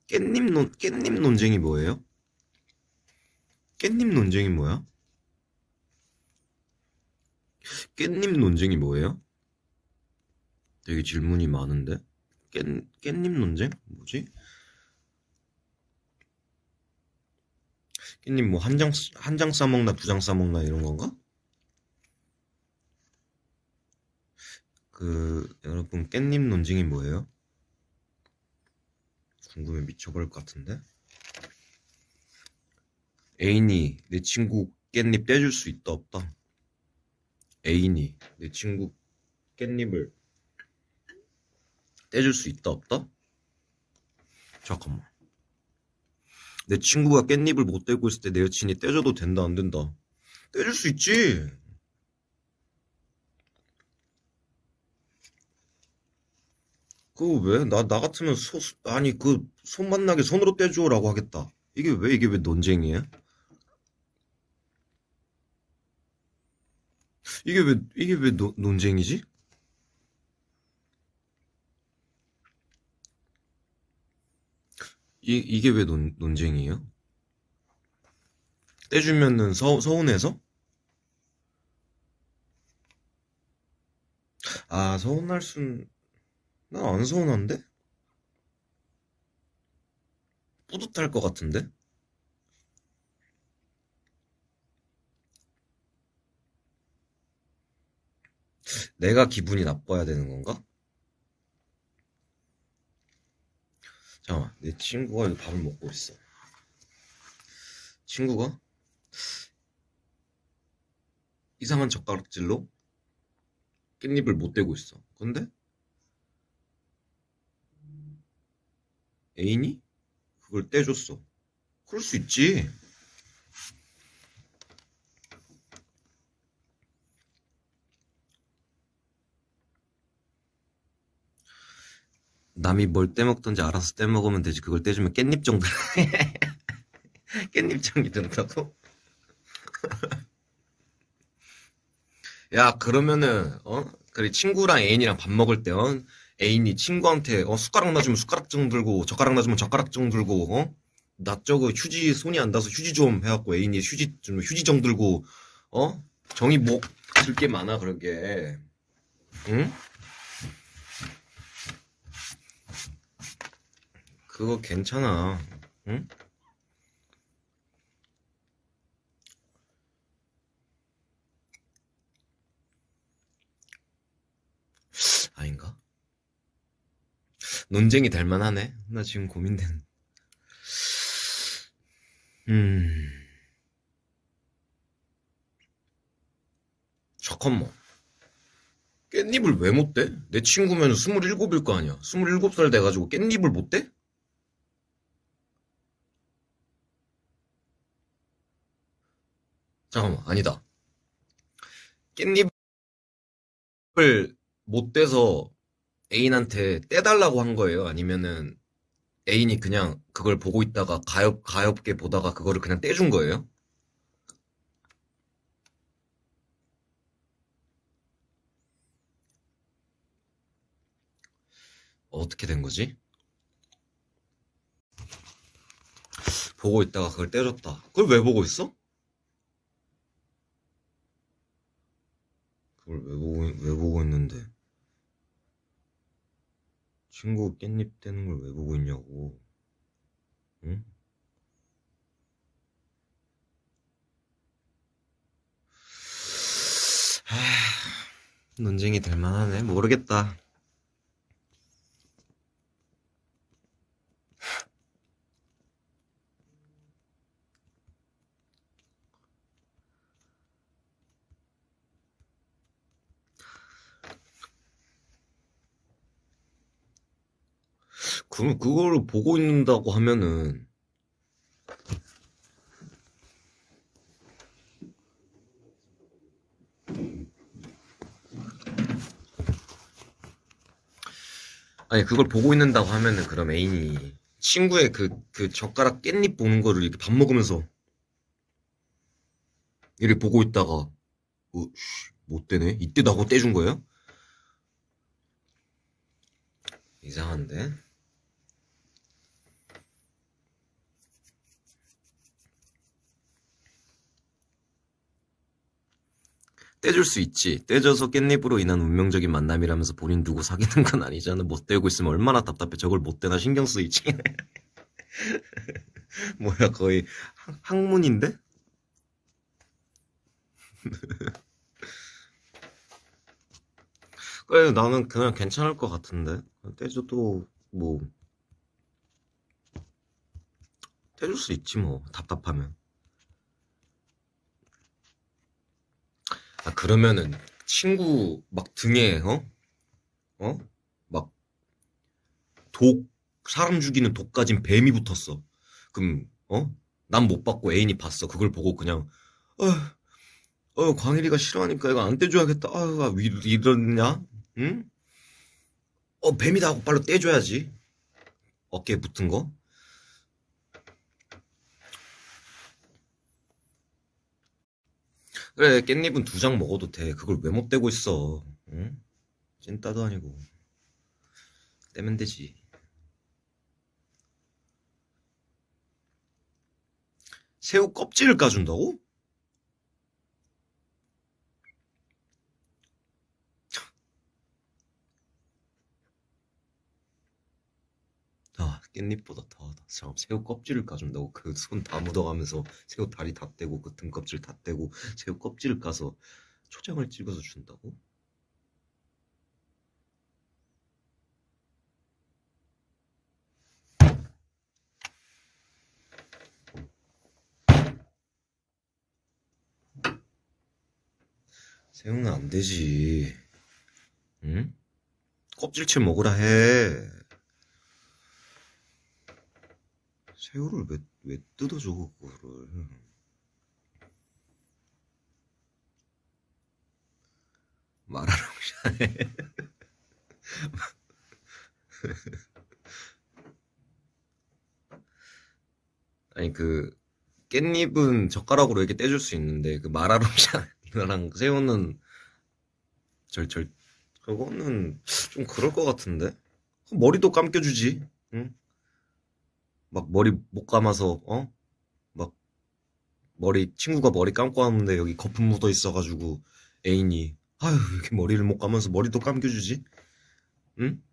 깻잎 논쟁이 뭐예요? 깻잎 논쟁이 뭐야? 깻잎 논쟁이 뭐예요? 되게 질문이 많은데. 깻잎 논쟁? 뭐지? 깻잎 뭐 한 장 싸먹나 두 장 싸먹나 이런 건가? 여러분 깻잎 논쟁이 뭐예요? 궁금해 미쳐버릴 것 같은데. 애인이 내 친구 깻잎 떼줄 수 있다 없다? 애인이 내 친구 깻잎을 떼줄 수 있다 없다? 잠깐만. 내 친구가 깻잎을 못 떼고 있을 때 내 여친이 떼줘도 된다 안 된다? 떼줄 수 있지. 그거 왜? 나 같으면 아니 손 만나게 손으로 떼줘라고 하겠다. 이게 왜 논쟁이야? 이게 왜 논쟁이지? 이게 왜 논쟁이에요? 떼주면은 서운해서? 아, 난 안 서운한데? 뿌듯할 것 같은데? 내가 기분이 나빠야 되는 건가? 잠깐만, 내 친구가 여기 밥을 먹고 있어. 친구가 이상한 젓가락질로 깻잎을 못 떼고 있어. 근데 애인이 그걸 떼줬어. 그럴 수 있지. 남이 뭘 떼먹던지 알아서 떼먹으면 되지. 그걸 떼주면 깻잎 정도. 깻잎 정이 된다고? 야, 그러면은, 그래, 친구랑 애인이랑 밥 먹을 때, 애인이 친구한테, 숟가락 놔주면 숟가락정 들고, 젓가락 놔주면 젓가락정 들고, 나 저거 휴지 손이 안 닿아서 휴지 좀 해갖고, 애인이 휴지정 들고, 정이 들게 많아, 그러게. 응? 그거 괜찮아. 응? 아닌가? 논쟁이 될 만하네. 나 지금 고민되는. 잠깐만. 깻잎을 왜 못 떼? 내 친구면 27일 거 아니야. 27살 돼가지고 깻잎을 못 떼? 잠깐만, 아니다. 깻잎을 못 떼서 애인한테 떼달라고 한 거예요? 아니면은 애인이 그냥 그걸 보고 있다가 가엾게 보다가 그거를 그냥 떼준 거예요? 어떻게 된 거지? 보고 있다가 그걸 떼줬다. 그걸 왜 보고 있어? 그걸 왜 보고 있는데? 친구 깻잎 떼는 걸 왜 보고 있냐고. 응? 논쟁이 될 만하네. 모르겠다. 그럼 그거를 보고 있는다고 하면은 아니 그걸 보고 있는다고 하면은 그럼 애인이 친구의 그 젓가락 깻잎 보는 거를 이렇게 밥 먹으면서 이렇게 보고 있다가 못 떼네? 이때 나고 떼준 거예요? 이상한데? 떼줄 수 있지. 떼줘서 깻잎으로 인한 운명적인 만남이라면서 본인 두고 사귀는 건 아니잖아. 못 떼고 있으면 얼마나 답답해. 저걸 못 떼나 신경 쓰이지. 뭐야, 거의 학문인데? 그래, 나는 그냥 괜찮을 것 같은데. 떼줘도, 뭐, 떼줄 수 있지, 뭐. 답답하면. 아, 그러면은, 친구, 막 등에, 어? 막, 사람 죽이는 독 가진 뱀이 붙었어. 그럼, 난 못 봤고 애인이 봤어. 그걸 보고 그냥, 어, 광일이가 싫어하니까 이거 안 떼줘야겠다. 이러냐? 응? 뱀이다 하고 빨리 떼줘야지. 어깨에 붙은 거. 그래, 깻잎은 2장 먹어도 돼. 그걸 왜 못 떼고 있어? 응? 찐따도 아니고. 떼면 되지. 새우 껍질을 까준다고? 아, 깻잎보다 더하다. 참, 새우 껍질을 까준다고. 그 손 다 묻어가면서 새우 다리 다 떼고, 그 등 껍질 다 떼고, 새우 껍질을 까서 초장을 찍어서 준다고? 새우는 안 되지. 응? 껍질째 먹으라 해. 새우를 왜 뜯어줘, 그거를. 말하라고 샤네. 아니, 깻잎은 젓가락으로 이렇게 떼줄 수 있는데, 마라롱샤랑 새우는, 그거는 좀 그럴 것 같은데? 머리도 감겨주지, 응? 막 머리 못 감아서, 막 친구가 머리 감고 왔는데 여기 거품 묻어 있어가지고 애인이, 아유, 왜 이렇게 머리를 못 감아서 머리도 감겨주지? 응?